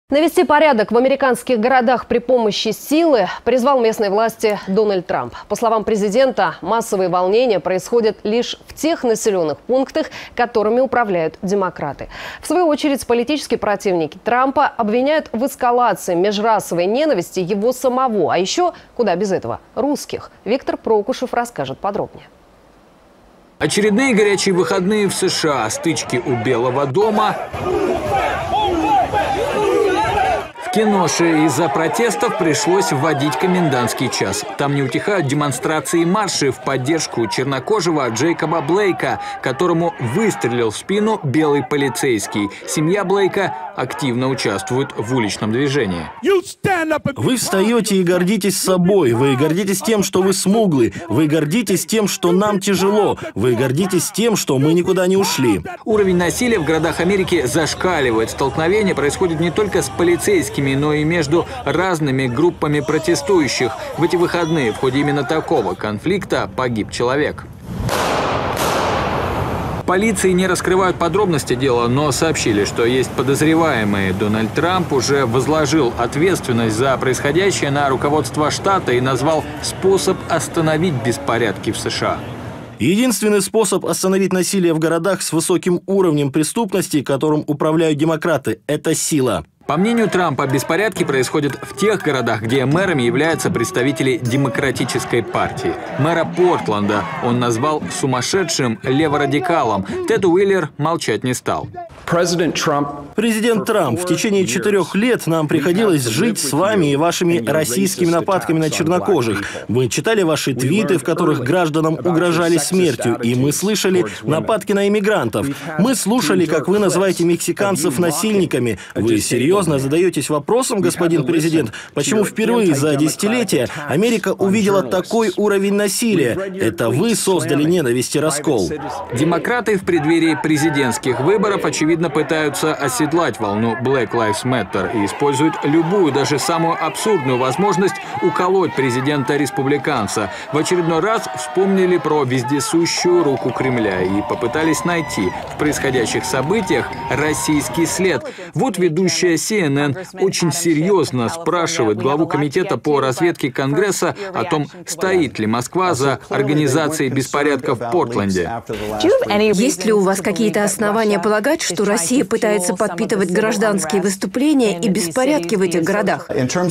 Навести порядок в американских городах при помощи силы призвал местные власти Дональд Трамп. По словам президента, массовые волнения происходят лишь в тех населенных пунктах, которыми управляют демократы. В свою очередь, политические противники Трампа обвиняют в эскалации межрасовой ненависти его самого, а еще, куда без этого, русских. Виктор Прокушев расскажет подробнее. Очередные горячие выходные в США, стычки у Белого дома. В Кеноше из-за протестов пришлось вводить комендантский час. Там не утихают демонстрации и марши в поддержку чернокожего Джейкоба Блейка, которому выстрелил в спину белый полицейский. Семья Блейка активно участвует в уличном движении. Вы встаете и гордитесь собой. Вы гордитесь тем, что вы смуглый. Вы гордитесь тем, что нам тяжело. Вы гордитесь тем, что мы никуда не ушли. Уровень насилия в городах Америки зашкаливает. Столкновения происходят не только с полицейскими, но и между разными группами протестующих. В эти выходные в ходе именно такого конфликта погиб человек. Полиции не раскрывают подробности дела, но сообщили, что есть подозреваемые. Дональд Трамп уже возложил ответственность за происходящее на руководство штата и назвал способ остановить беспорядки в США. Единственный способ остановить насилие в городах с высоким уровнем преступности, которым управляют демократы, это сила. По мнению Трампа, беспорядки происходят в тех городах, где мэрами являются представители Демократической партии. Мэра Портленда он назвал сумасшедшим леворадикалом. Тед Уиллер молчать не стал. Президент Трамп, в течение 4 лет нам приходилось жить с вами и вашими российскими нападками на чернокожих. Мы читали ваши твиты, в которых гражданам угрожали смертью, и мы слышали нападки на иммигрантов. Мы слушали, как вы называете мексиканцев насильниками. Вы серьезно задаетесь вопросом, господин президент, почему впервые за десятилетия Америка увидела такой уровень насилия? Это вы создали ненависть и раскол. Демократы в преддверии президентских выборов, очевидно, пытаются оседлать волну Black Lives Matter и используют любую, даже самую абсурдную возможность уколоть президента-республиканца. В очередной раз вспомнили про вездесущую руку Кремля и попытались найти в происходящих событиях российский след. Вот ведущая CNN очень серьезно спрашивает главу комитета по разведке Конгресса о том, стоит ли Москва за организацией беспорядков в Портленде. Есть ли у вас какие-то основания полагать, что Россия пытается подпитывать гражданские выступления и беспорядки в этих городах?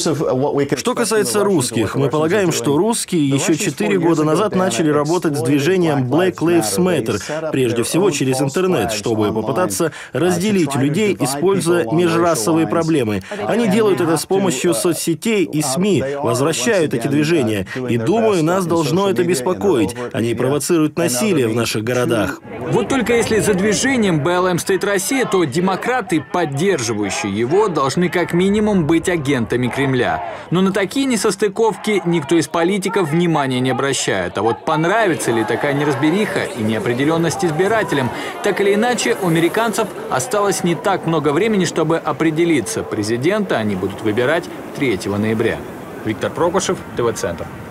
Что касается русских, мы полагаем, что русские еще 4 года назад начали работать с движением Black Lives Matter, прежде всего через интернет, чтобы попытаться разделить людей, используя межрасовые проблемы. Они делают это с помощью соцсетей и СМИ, возвращают эти движения. И думаю, нас должно это беспокоить. Они провоцируют насилие в наших городах. Вот только если за движением BLM стоит Россия, то демократы, поддерживающие его, должны как минимум быть агентами Кремля. Но на такие несостыковки никто из политиков внимания не обращает. А вот понравится ли такая неразбериха и неопределенность избирателям? Так или иначе, у американцев осталось не так много времени, чтобы определиться. Президента они будут выбирать 3 ноября. Виктор Прокушев, ТВ-центр.